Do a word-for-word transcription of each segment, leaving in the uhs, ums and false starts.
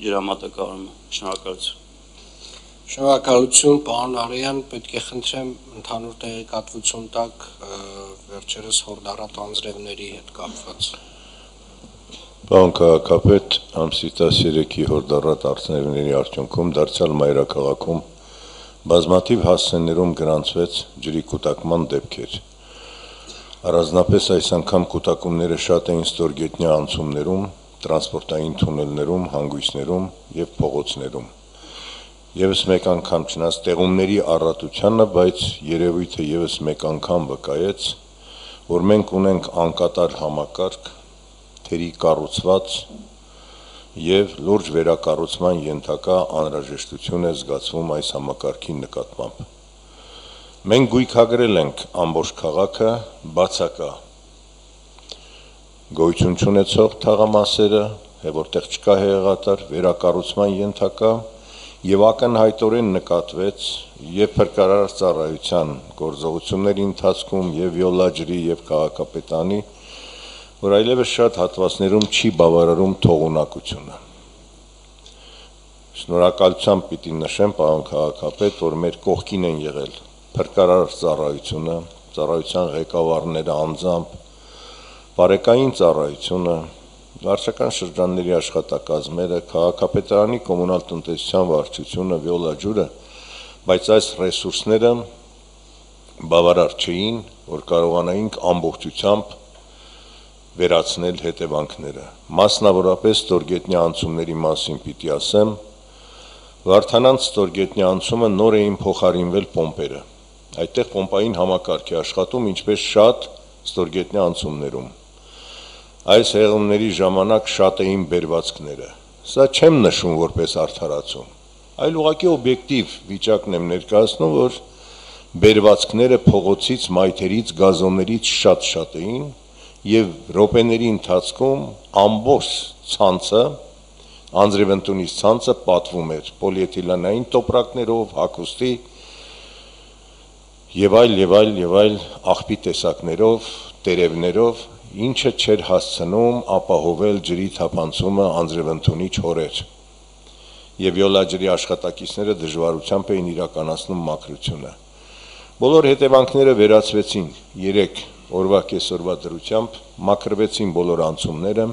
երամատակարարումը։ Շնորհակալություն։ Շնորհակալություն, պարոն Արոյան, պետք է խնդրեմ ընդհանուր տեղեկատվություն տակ վերջերս հորդառատ անձրևների հետ կապված։ Պարոն քաղաքապետ, ամսի տասներեքի հորդառատ անձրևների արդյունքում դարձյալ մայրաքաղաքում բազմաթիվ հասցեներում գրանցվեց ջրի կուտակման դեպքեր։ Առանձնապես այս անգամ կուտակումները շատ էին ստորգետնյա անցումներում, տրանսպորտային թունելներում, հանգույցներում եւ փողոցներում։ Եվս մեկ անգամ չնայած տեղումների առատությանը, բայց երևույթը եւս մեկ անգամ վկայեց, որ մենք ունենք անկատար համակարգ, թերի կառուցված եւ լուրջ վերակառուցման ենթակա անհրաժեշտություն է զգացվում այս համակարգի նկատմամբ։ Մենք գույքագրել ենք ամբողջ քաղաքը բացակա գոյություն չունեցող թաղամասերը, որտեղ չկա հեղեղատար, վերակառուցման ենթակա եւ ակնհայտորեն նկատվեց եւ փրկարար ծառայության գործողությունների ընթացքում եւ Վիոլաջրի եւ քաղաքապետանի, որ այլևս շատ հատվածներում չի բավարարում թողունակությունը։ Շնորհակալությամբ պիտի նշեմ, պարոն քաղաքապետ, որ մեր կողքին են եղել փրկարար ծառայությունը, ծառայության ղեկավարները անձամբ, բարեկային ծառայությունը, վարչական շրջանների աշխատակազմերը, քաղաքապետարանի կոմունալ տնտեսության վարչությունը, Վիոլաջուրը, բայց այս ռեսուրսները բավարար չէին, որ կարողանայինք ամբողջությամբ վերացնել հետևանքները։ Մասնավորապես ստորգետնյա անցումների մասին պիտի ասեմ, Վարդանանց ստորգետնյա անցումը նոր էին փոխարինվել պոմպերը։ Այդտեղ պոմպային համակարգ է աշխատում, ինչպես շատ ստորգետնյա անցումներում։ Այս հեղումների ժամանակ շատ էին բերվածքները։ Սա չեմ նշում որպես արդարացում, այլ ուղղակի օբյեկտիվ վիճակն եմ ներկայացնում, որ բերվածքները փողոցից, մայթերից, գազոններից շատ-շատ էին եւ րոպեների ընթացքում ամբողջ ցանցը, անձրևընտունից ցանցը պատվում էր պոլիէթիլենային տոպրակներով, հագուստի եւ այլ եւ այլ եւ այլ աղբի տեսակներով, տերևներով, ինչը չէր հասցնում ապահովել ջրի թափանցումը անձրևընտունի չորեր։ Եվ Վիոլաջրի աշխատակիցները դժվարությամբ էին իրականացնում մաքրությունը։ Բոլոր հետևանքները վերացվեցին երեք օրվա կեսօրվա դրությամբ, մաքրվեցին բոլոր անցումները,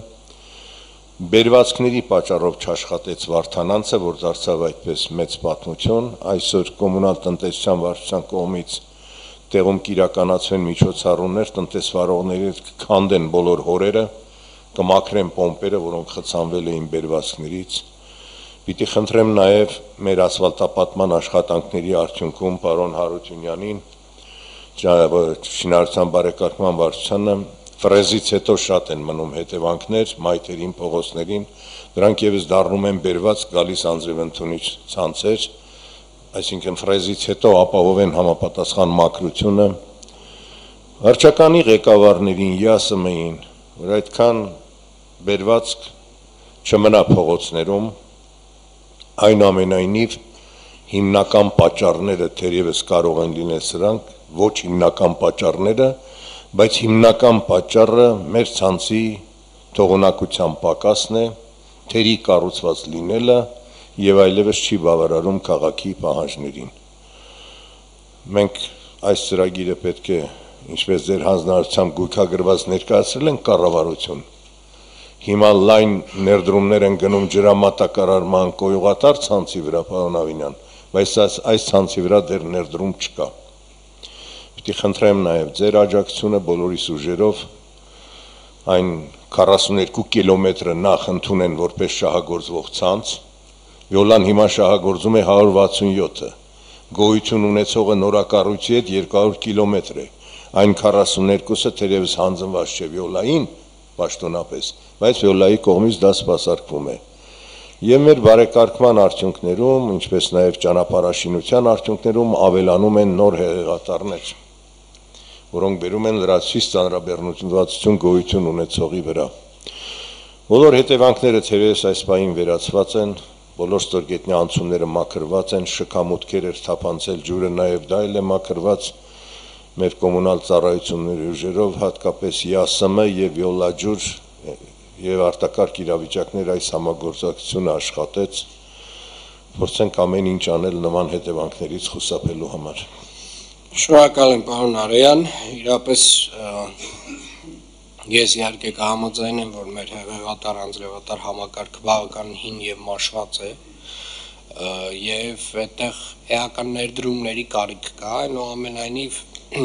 բերվածքների պատճառով չաշխատեց Վարդանանցը, որ դարձավ այդպես մեծ պատմություն, այսօր կոմունալ տնտեսության վարչության կողմից տեղում կիրականացվեն միջոցառումներ, տնտեսվարողների կքանդեն բոլոր հորերը, կմաքրեն պոմպերը, որոնք խցանվել էին բերվածքներից։ Պիտի խնդրեմ նաև մեր ասֆալտապատման աշխատանքների արդյունքում պարոն Հարությունյանին, շինարարության բարեկարգման վարչությանը, ֆրեզից հետո շատ են մնում հետևանքներ, մայթերին, փողոցներին, դրանք եւս դառնում են բերված գալիս անձրևընտունիչ ցանցեր, այսինքն ֆրեզից հետո ապահովեն համապատասխան մաքրությունը։ Վարչականի ղեկավարներին յասում էին, որ այդքան բերվածք չմնա փողոցներում, այնուամենայնիվ հիմնական պատճառները թերևս կարող են լինել սրանք, ոչ հիմնական պատճառները, բայց հիմնական պատճառը մեր ցանցի թողունակության պակասն է, թերի կառուցված լինելը եւ այլևս չի բավարարում քաղաքի պահանջներին։ Մենք այս ծրագիրը պետք է, ինչպես ձեր հանձնարարությամբ գույքագրված ներկայացրել ենք կառավարություն, հիմա լայն ներդրումներ են գնում ջրամատակարարման կոյուղատար ցանցի վրա, պարոն Ավինյան, բայց այս ցանցի վրա դեռ ներդրում չկա։ Պիտի խնդրեմ նաև ձեր աջակցությունը բոլորիս ուժերով այն քառասունեքու կիլոմետրը նախ ընդունեն որպես շահագործվող ցանց, Վիոլան հիմա շահագործում է հարյուր վաթսունյոթը, գոյություն ունեցողը նորակառույցի հետ երկու հարյուր կիլոմետր է, այն քառասուներկուսը թերևս հանձնված չէ Վիոլային պաշտոնապես, բայց Վիոլայի կողմից դա սպասարկվում է։ Եվ մեր բարեկարգման արդյունքներում, ինչպես նաև ճանապարհաշինության արդյունքներում ավելանում են նոր հեղեղատարներ, որոնք բերում են լրացուցիչ ծանրաբեռնվածություն գոյություն ունեցողի վրա։ Բոլոր հետևանքները թերևս այս պահին վերացված են, բոլոր ստորգետնյա անցումները մաքրված են, շքամուտքեր էր թափանցել ջուրը, նաև դա էլ է մաքրված մեր կոմունալ ծառայությունների ուժերով, հատկապես յասմ-ը եւ Վիոլաջուր եւ արտակարգ իրավիճակներ այս համագործակցությունը աշխատեց, փորձենք ամեն ինչ անել նման հետևանքներից խուսափելու համար։ Շնորհակալ եմ, պարոն Արեյան, իրապես ես իհարկե կհամաձայնեմ, որ մեր հեղեղատար անձրևատար համակարգը բավական հին եւ մաշված է, եւ այդտեղ էական ներդրումների կարիք կա, այնուամենայնիվ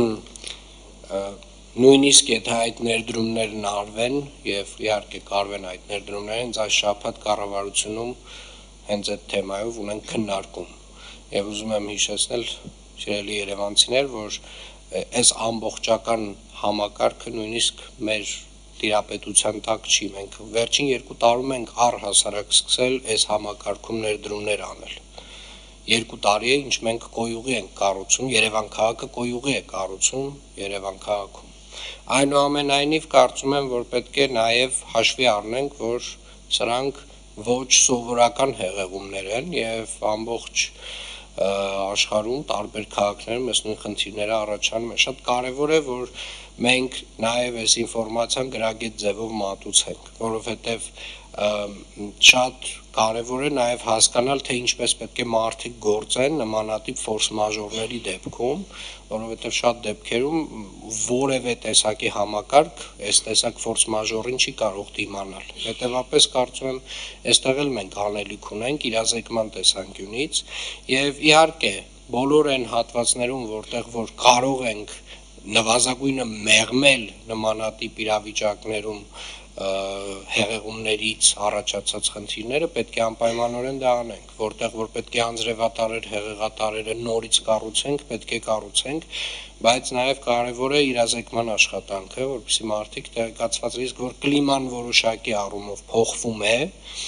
նույնիսկ եթե այդ ներդրումներն արվեն եւ իհարկե կարվեն այդ ներդրումները, հենց այս շաբաթ կառավարությունում հենց այդ թեմայով ունենք քննարկում եւ ուզում եմ հիշեցնել սիրելի երևանցիներ, որ այս ամբողջական համակարգը նույնիսկ մեր տիրապետության տակ չի, մենք վերջին երկու տարում ենք առհասարակ սկսել այս համակարգում ներդրումներ անել։ Երկու տարի է, ինչ մենք կոյուղի ենք կառուցում, Երևան քաղաքը կոյուղի է կառուցում Երևան քաղաքում։ Այնուամենայնիվ կարծում եմ, որ պետք է նաև հաշվի առնենք, որ սրանք ոչ սովորական հեղեղումներ են եւ ամբողջ աշխարհում տարբեր քաղաքներում այս նույն խնդիրները առաջանում են։ Շատ կարևոր է, որ մենք նաև այս ինֆորմացիան գրագետ ձևով մատուցենք, որովհետեւ շատ կարևոր է նաև հասկանալ, թե ինչպես պետք է մարդիկ գործեն նմանատիպ ֆորս մաժորների դեպքում, որովհետև շատ դեպքերում որևէ տեսակի համակարգ այս տեսակ ֆորս մաժորին չի կարող դիմանալ։ Հետևաբար կարծում եմ, այստեղ էլ մենք անելիք ունենք իրազեկման տեսանկյունից եւ իհարկե բոլոր այն հատվածներում, որտեղ որ կարող ենք նվազագույնը մեղմել նմանատիպ իրավիճակներում հեղեղումներից առաջացած խնդիրները պետք է անպայմանորեն դա անենք, որտեղ որ պետք է անձրևատարեր, հեղեղատարերը նորից կառուցենք, պետք է կառուցենք, բայց նաև կարևոր է իրազեկման աշխատանքը, որպեսզի մարդիկ տեղեկացված լինեն, որ կլիման որոշակի առումով փոխվում է,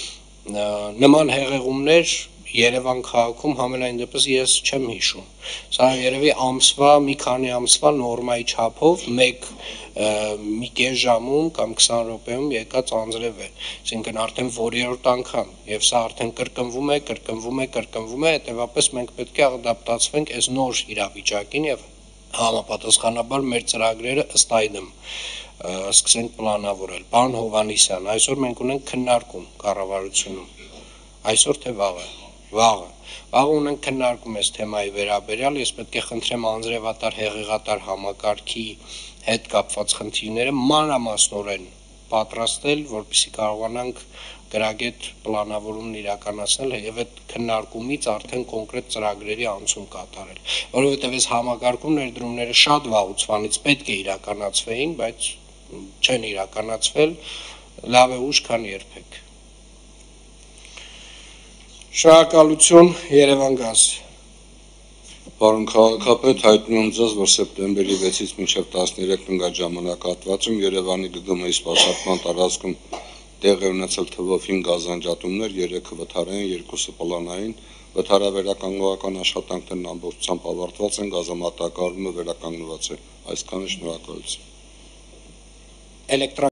նման հեղեղումներ Երևան քաղաքում համենայն դեպս ես չեմ հիշում։ Սա երևի ամսվա, մի քանի ամսվա նորմայի չափով մեկ մի կես ժամում կամ քսան րոպեում եկած անձրև է, այսինքն արդեն որերորդ անգամ, եւ սա արդեն կրկնվում է, կրկնվում է, կրկնվում է, հետեւաբար մենք պետք է ադապտացվենք այս նոր իրավիճակին եւ համապատասխանաբար մեր ծրագրերը ըստ այդմ սկսենք պլանավորել։ Պարոն Հովհաննիսյան, այսօր մենք ունենք քննարկում կառավարությունում, այսօր թե վաղը, վաղը, վաղը ունենք քննարկում այս թեմայի վերաբերյալ, ես պետք է խնդրեմ անձրևատար, հեղեղատար համակարգի հետ կապված խնդիրները մանրամասնորեն պատրաստել, որպեսզի կարողանանք գրագետ պլանավորումն իրականացնել եւ այդ քննարկումից արդեն կոնկրետ ծրագրերի անցում կատարել, որովհետեւ այս համակարգում ներդրումները շատ վաղուց պետք է իրականացվեին, բայց չեն իրականացվել, լավ է ուշ, քան երբեք։ Շնորհակալություն, Երևան գազ։ Պարոն քաղաքապետ, հայտնում եմ ձեզ, որ սեպտեմբերի վեցից մինչև տասներեք ընկած ժամանակահատվածում Երևանի ԳԳՄ-ի սպասարկման տարածքում տեղի ունեցել թվով հինգ գազանջատումներ, երեքը վթարային, երկուսը պլանային, վթարավերականգնողական աշխատանքներն ամբողջությամբ ավարտված են, գազամատակարարումը վերականգնված է։ Այսքանը, շնորհակալություն։